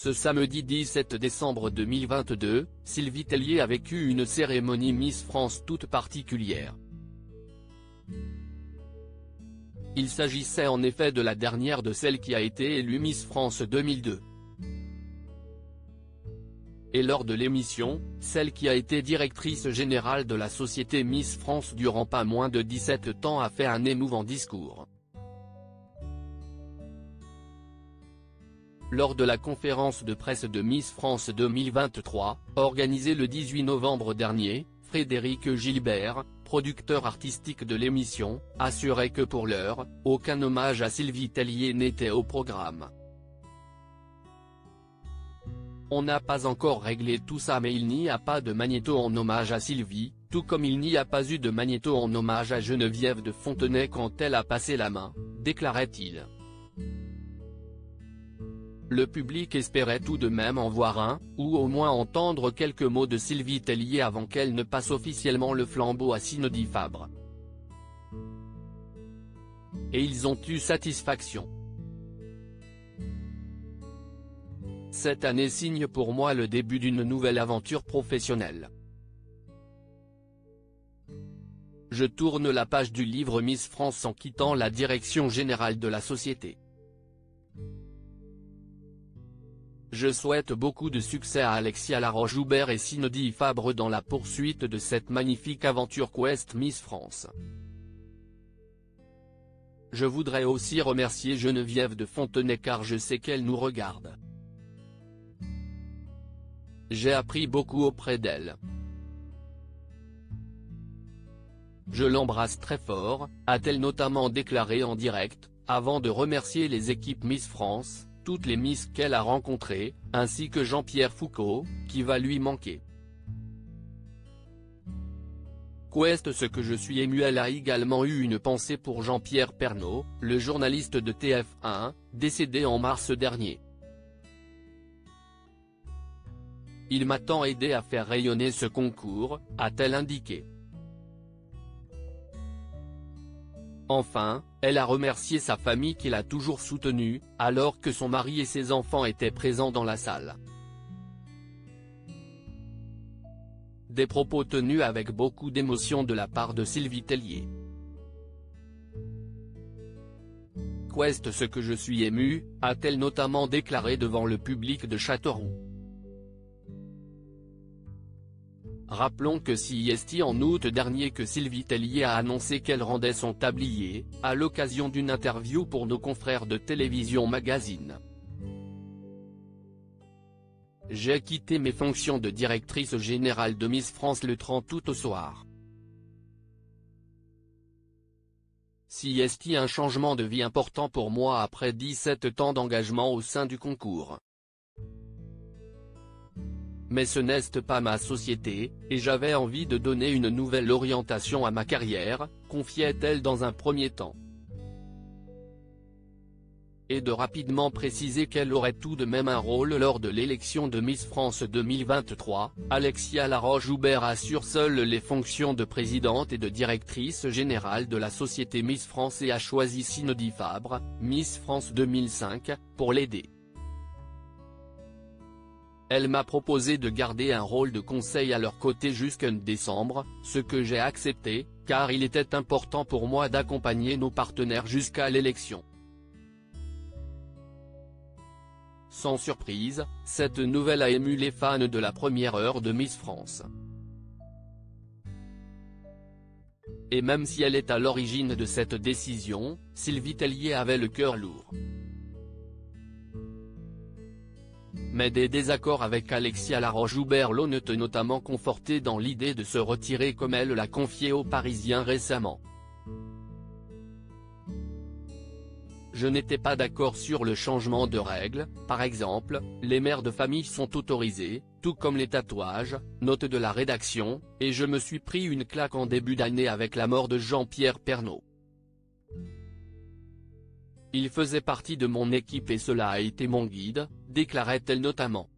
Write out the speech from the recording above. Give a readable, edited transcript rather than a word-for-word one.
Ce samedi 17 décembre 2022, Sylvie Tellier a vécu une cérémonie Miss France toute particulière. Il s'agissait en effet de la dernière de celle qui a été élue Miss France 2002. Et lors de l'émission, celle qui a été directrice générale de la société Miss France durant pas moins de 17 ans a fait un émouvant discours. Lors de la conférence de presse de Miss France 2023, organisée le 18 novembre dernier, Frédéric Gilbert, producteur artistique de l'émission, assurait que pour l'heure, aucun hommage à Sylvie Tellier n'était au programme. On n'a pas encore réglé tout ça, mais il n'y a pas de magnéto en hommage à Sylvie, tout comme il n'y a pas eu de magnéto en hommage à Geneviève de Fontenay quand elle a passé la main, déclarait-il. Le public espérait tout de même en voir un, ou au moins entendre quelques mots de Sylvie Tellier avant qu'elle ne passe officiellement le flambeau à Cindy Fabre. Et ils ont eu satisfaction. Cette année signe pour moi le début d'une nouvelle aventure professionnelle. Je tourne la page du livre Miss France en quittant la direction générale de la société. Je souhaite beaucoup de succès à Alexia Laroche-Joubert et Cindy Fabre dans la poursuite de cette magnifique aventure Quest Miss France. Je voudrais aussi remercier Geneviève de Fontenay car je sais qu'elle nous regarde. J'ai appris beaucoup auprès d'elle. Je l'embrasse très fort, a-t-elle notamment déclaré en direct, avant de remercier les équipes Miss France, toutes les Miss qu'elle a rencontrées, ainsi que Jean-Pierre Foucault, qui va lui manquer. Quest ce que je suis ému. Elle a également eu une pensée pour Jean-Pierre Pernaut, le journaliste de TF1, décédé en mars dernier. Il m'a tant aidé à faire rayonner ce concours, a-t-elle indiqué. Enfin, elle a remercié sa famille qui l'a toujours soutenue, alors que son mari et ses enfants étaient présents dans la salle. Des propos tenus avec beaucoup d'émotion de la part de Sylvie Tellier. Quest ce que je suis ému, a-t-elle notamment déclaré devant le public de Châteauroux. Rappelons que c'est en août dernier que Sylvie Tellier a annoncé qu'elle rendait son tablier, à l'occasion d'une interview pour nos confrères de Télévision Magazine. J'ai quitté mes fonctions de directrice générale de Miss France le 30 août au soir. C'est un changement de vie important pour moi après 17 ans d'engagement au sein du concours. Mais ce n'est pas ma société, et j'avais envie de donner une nouvelle orientation à ma carrière, confiait-elle dans un premier temps. Et de rapidement préciser qu'elle aurait tout de même un rôle lors de l'élection de Miss France 2023, Alexia Laroche-Joubert assure seule les fonctions de présidente et de directrice générale de la société Miss France et a choisi Cindy Fabre, Miss France 2005, pour l'aider. Elle m'a proposé de garder un rôle de conseil à leur côté jusqu'en décembre, ce que j'ai accepté, car il était important pour moi d'accompagner nos partenaires jusqu'à l'élection. Sans surprise, cette nouvelle a ému les fans de la première heure de Miss France. Et même si elle est à l'origine de cette décision, Sylvie Tellier avait le cœur lourd. Mais des désaccords avec Alexia Laroche-Joubert l'ont notamment conforté dans l'idée de se retirer comme elle l'a confié aux Parisiens récemment. Je n'étais pas d'accord sur le changement de règles, par exemple, les mères de famille sont autorisées, tout comme les tatouages, note de la rédaction, et je me suis pris une claque en début d'année avec la mort de Jean-Pierre Pernaut. Il faisait partie de mon équipe et cela a été mon guide, déclarait-elle notamment.